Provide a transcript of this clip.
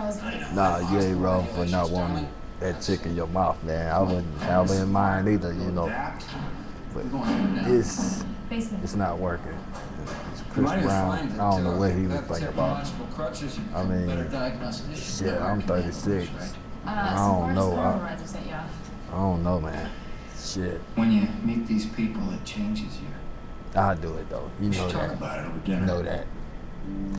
Nah, you ain't wrong for not wanting that chick in your mouth, man. I wouldn't have it in mind either, you know. But it's not working. It's Chris Brown, I don't know what he was thinking about. I mean, shit, I'm 36. I don't know. I don't know, man. Shit. When you meet these people, it changes you. I'll do it, though. You know that. Talk about it over dinner. You know that.